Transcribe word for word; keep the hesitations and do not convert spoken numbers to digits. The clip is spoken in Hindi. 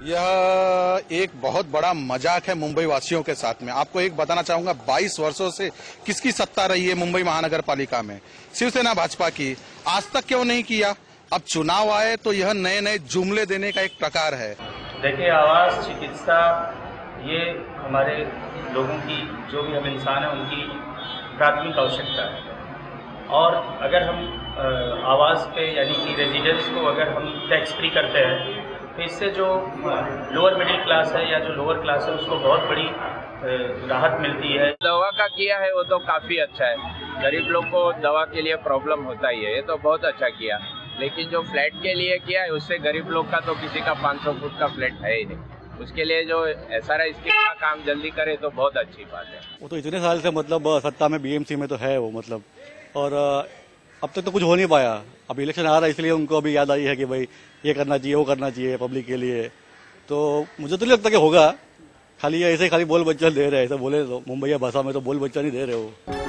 यह एक बहुत बड़ा मजाक है मुंबई वासियों के साथ में। आपको एक बताना चाहूंगा, बाईस वर्षों से किसकी सत्ता रही है मुंबई महानगर पालिका में? शिवसेना भाजपा की। आज तक क्यों नहीं किया? अब चुनाव आए तो यह नए नए जुमले देने का एक प्रकार है। देखिए, आवास, चिकित्सा, ये हमारे लोगों की, जो भी हम इंसान हैं, उनकी प्राथमिक आवश्यकता है। और अगर हम आवास पे यानी कि रेजिडेंस को अगर हम टैक्स फ्री करते हैं तो इससे जो लोअर मिडिल क्लास है या जो लोअर क्लास है उसको बहुत बड़ी राहत मिलती है। दवा का किया है वो तो काफ़ी अच्छा है। गरीब लोग को दवा के लिए प्रॉब्लम होता ही है, ये तो बहुत अच्छा किया। लेकिन जो फ्लैट के लिए किया है उससे गरीब लोग का तो किसी का पाँच सौ फुट का फ्लैट है ही नहीं। उसके लिए जो एस आर आई स्कीम का काम जल्दी करे तो बहुत अच्छी बात है। वो तो इतने साल से मतलब सत्ता में बी एम सी में तो है वो, मतलब, और अब तक तो कुछ हो नहीं पाया। अब इलेक्शन आ रहा है इसलिए उनको अभी याद आई है कि भाई ये करना चाहिए, वो करना चाहिए पब्लिक के लिए। तो मुझे तो नहीं लगता कि होगा। खाली ऐसे खाली बोल बच्चन दे रहे हैं, ऐसे बोले तो मुंबई भाषा में तो बोल बच्चन ही दे रहे हो।